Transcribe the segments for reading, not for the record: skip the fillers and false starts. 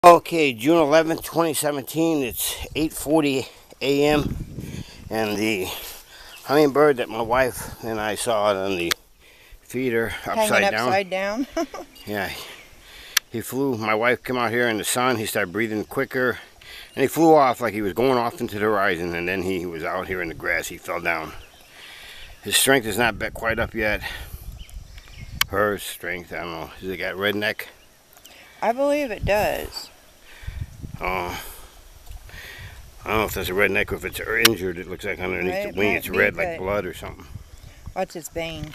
Okay, June 11th, 2017, it's 8:40 a.m. and the hummingbird that my wife and I saw on the feeder Hanging upside down. upside down. Yeah, he flew. My wife came out here in the sun, he started breathing quicker, and he flew off like he was going off into the horizon, and then he was out here in the grass, he fell down. His strength is not quite up yet. Her strength, I don't know, has it got redneck? I believe it does. I don't know if that's a redneck or if it's injured. It looks like underneath the wing it's red like blood or something. What's his bane?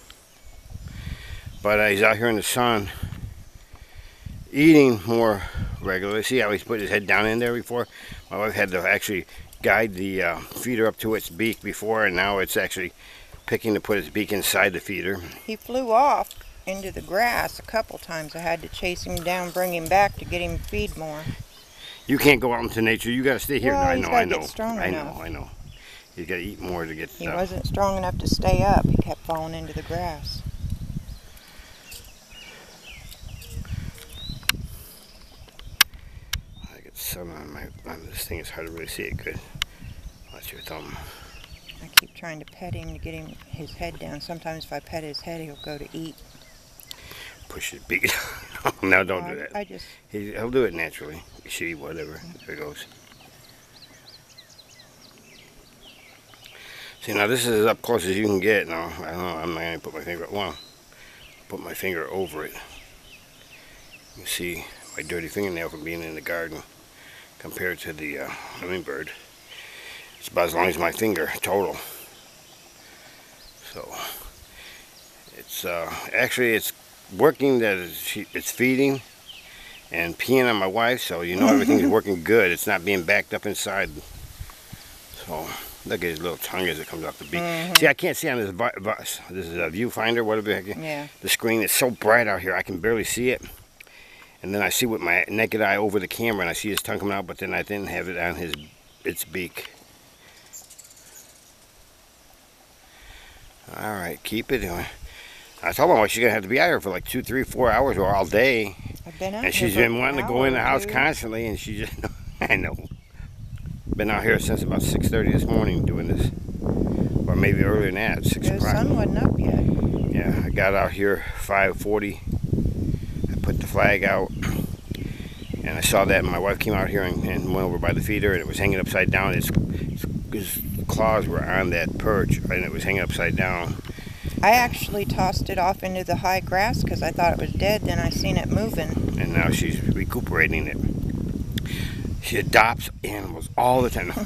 But he's out here in the sun eating more regularly. See how he's put his head down in there before? My wife had to actually guide the feeder up to its beak before, and now it's actually picking to put its beak inside the feeder. He flew off into the grass a couple times. I had to chase him down, bring him back to get him to feed more. You can't go out into nature. You got to stay here. Well, I know. I know. You got to eat more to get. He wasn't strong enough to stay up. He kept falling into the grass. I get sun on this thing. It's hard to really see it good. Watch your thumb. I keep trying to pet him to get him his head down. Sometimes if I pet his head, he'll go to eat. Push his beak. No, don't do that. I just... He'll do it naturally. She, whatever. There it goes. See, now this is as up close as you can get. Now, I don't know. I'm not going to put my finger... Well, put my finger over it. You see my dirty fingernail from being in the garden compared to the hummingbird. It's about as long as my finger total. So, it's actually it's working. That it's feeding and peeing on my wife, so you know everything's working good. It's not being backed up inside. So look at his little tongue as it comes off the beak. See, I can't see on this this is a viewfinder, whatever. Yeah. The screen is so bright out here, I can barely see it. And then I see with my naked eye over the camera, and I see his tongue coming out, but then I didn't have it on its beak. All right, keep it. I told my wife she's gonna have to be out here for like 2, 3, 4 hours or all day. I've been out and she's been wanting to go in the house constantly, and she just, I know. Been out here since about 6:30 this morning doing this, or maybe earlier than that, 6 o'clock. The sun wasn't up yet. Yeah, I got out here 5:40. I put the flag out, and I saw that, and my wife came out here and went over by the feeder, and it was hanging upside down. Its claws were on that perch, and it was hanging upside down. I actually tossed it off into the high grass because I thought it was dead. Then I seen it moving. And now she's recuperating it. She adopts animals all the time.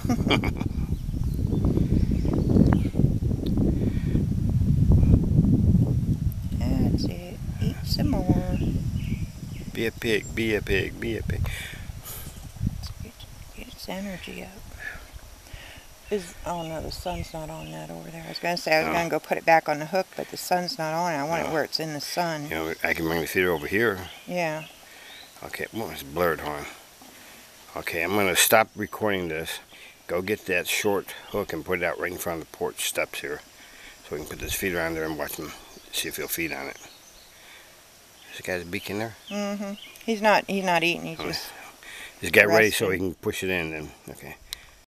That's it. Eat some more. Be a pig, be a pig, be a pig. Get its energy up. Oh no, the sun's not on that over there. I was going to say I was going to go put it back on the hook, but the sun's not on it. I want it where it's in the sun. You know, I can bring the feeder over here. Yeah. Okay, well, it's blurred, huh? Okay, I'm going to stop recording this. Go get that short hook and put it out right in front of the porch steps here. So we can put this feeder on there and watch him, see if he'll feed on it. Is the guy's beak in there? Mm-hmm. He's not eating. He's just... He's got ready so he can push it in. And okay.